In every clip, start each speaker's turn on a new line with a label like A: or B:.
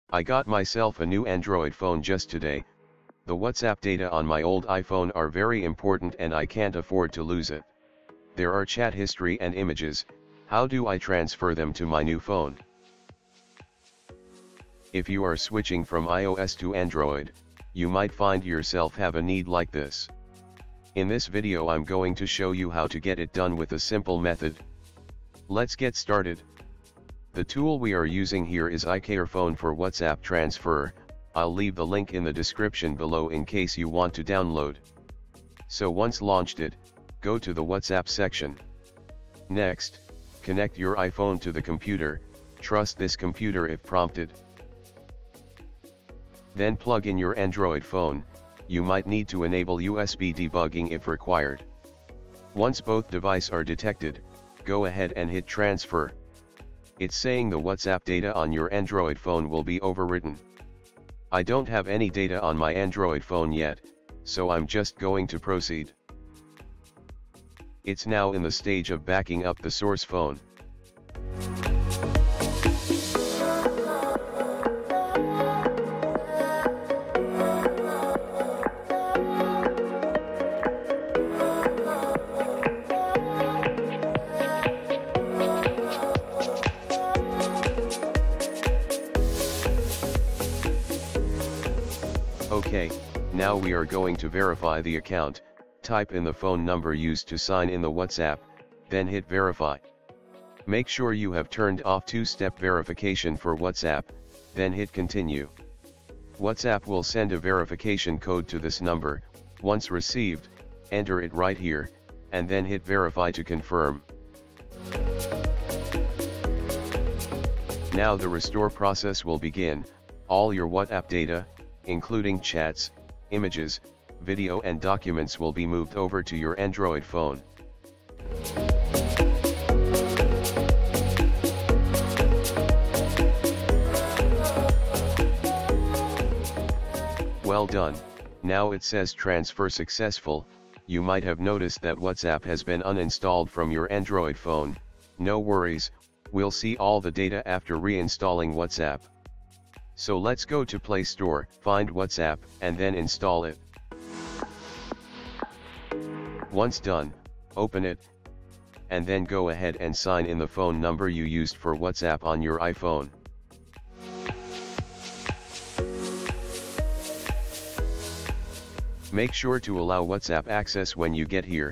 A: I got myself a new Android phone just today. The WhatsApp data on my old iPhone are very important and I can't afford to lose it. There are chat history and images. How do I transfer them to my new phone? If you are switching from iOS to Android, you might find yourself have a need like this. In this video I'm going to show you how to get it done with a simple method. Let's get started. The tool we are using here is iCareFone for WhatsApp transfer. I'll leave the link in the description below in case you want to download. So once launched it, go to the WhatsApp section. Next, connect your iPhone to the computer, trust this computer if prompted. Then plug in your Android phone. You might need to enable USB debugging if required. Once both devices are detected, go ahead and hit transfer. It's saying the WhatsApp data on your Android phone will be overwritten. I don't have any data on my Android phone yet, so I'm just going to proceed. It's now in the stage of backing up the source phone. Okay, now we are going to verify the account. Type in the phone number used to sign in the WhatsApp, then hit verify. Make sure you have turned off two-step verification for WhatsApp, then hit continue. WhatsApp will send a verification code to this number. Once received, enter it right here, and then hit verify to confirm. Now the restore process will begin. All your WhatsApp data, including chats, images, video and documents will be moved over to your Android phone. Well done. Now it says transfer successful. You might have noticed that WhatsApp has been uninstalled from your Android phone. No worries, we'll see all the data after reinstalling WhatsApp. So let's go to Play Store, find WhatsApp, and then install it. Once done, open it, and then go ahead and sign in the phone number you used for WhatsApp on your iPhone. Make sure to allow WhatsApp access when you get here.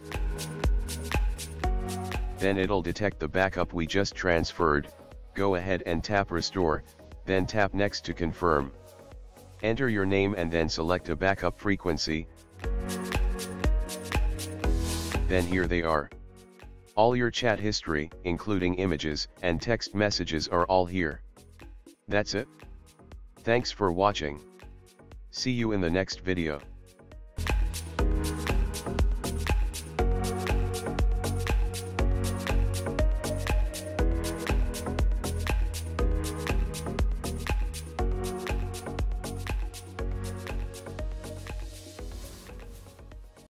A: Then it'll detect the backup we just transferred. Go ahead and tap Restore, then tap Next to confirm. Enter your name and then select a backup frequency. Then here they are. All your chat history, including images and text messages, are all here. That's it. Thanks for watching. See you in the next video.